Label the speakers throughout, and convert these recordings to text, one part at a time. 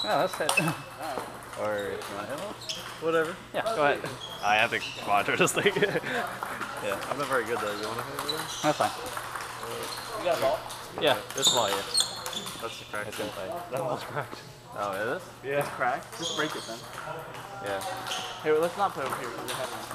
Speaker 1: that's it.
Speaker 2: Or if you want to hit one?
Speaker 3: Whatever.
Speaker 1: Yeah, go ahead.
Speaker 3: I have to quadro this thing.
Speaker 2: Yeah.
Speaker 3: I'm not very good though. You want to hit it?
Speaker 1: That's fine.
Speaker 2: You got a ball?
Speaker 1: Yeah.
Speaker 3: This ball, yeah. That's the crack.
Speaker 2: It's inside.
Speaker 3: That ball's cracked.
Speaker 2: Oh, is it?
Speaker 3: Yeah.
Speaker 2: It's cracked? Just break it then.
Speaker 3: Yeah.
Speaker 2: Here, let's not put it over here because it has my.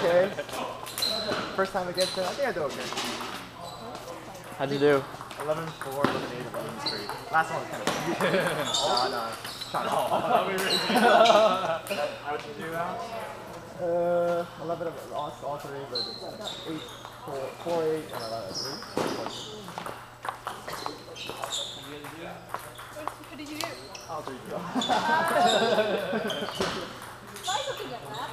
Speaker 1: okay. First time against them, I think I did okay.
Speaker 2: How'd you do?
Speaker 1: 11-4, 11-8, 11-3. Last one was kind of no. Shot off.
Speaker 2: How'd you do now?
Speaker 1: 11 of all three, but 8, 4, 8, and 11, 3.
Speaker 4: What did you do?
Speaker 1: All three to go.
Speaker 4: Why looking at that?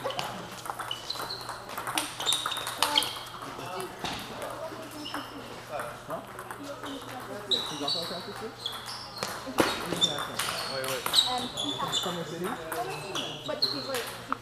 Speaker 1: He's also a Kansas City?
Speaker 3: Wait.
Speaker 4: Summer City? But he's like,